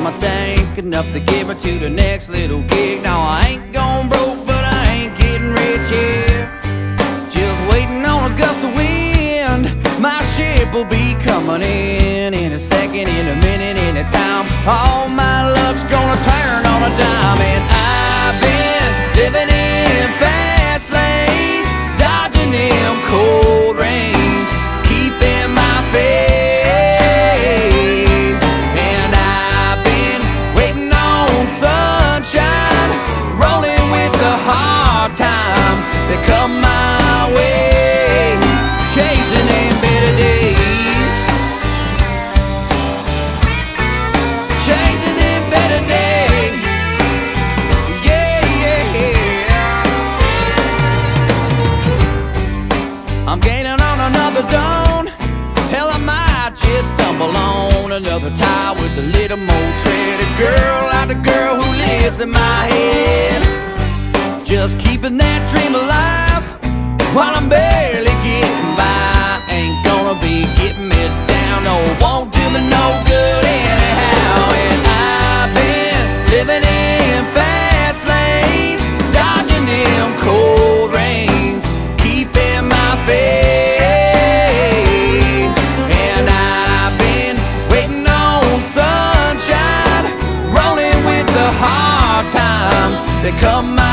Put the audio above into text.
my tank enough to get me to the next little gig. Now I ain't gone broke, but I ain't getting rich yet. Just waiting on a gust of wind. My ship will be coming in a second, in a minute, in a time. All my luck's gonna turn on a dime. And I've been living in fast lanes, dodging them cold rains, keeping my faith. And I've been waiting on sunshine, rolling with the hard times that come my way, chasing them better days, chasing them better days. Yeah, yeah. I'm gaining on another dawn. Hell, I might just stumble on another tie with a little more tread. A girl like the girl who lives in my head, just keeping that dream alive while I'm barely getting by. Ain't gonna be getting me down, no, won't do me no good anyhow. And I've been living in fast lanes, dodging them cold rains, keeping my faith. And I've been waiting on sunshine, rolling with the hard times that come my